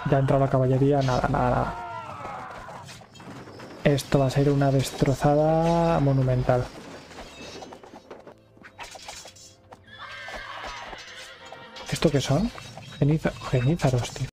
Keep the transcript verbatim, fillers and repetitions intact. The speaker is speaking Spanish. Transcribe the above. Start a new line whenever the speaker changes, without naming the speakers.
Ya ha entrado la caballería, nada, nada, nada. Esto va a ser una destrozada monumental. ¿Esto qué son? Geniza- genízaros, tío.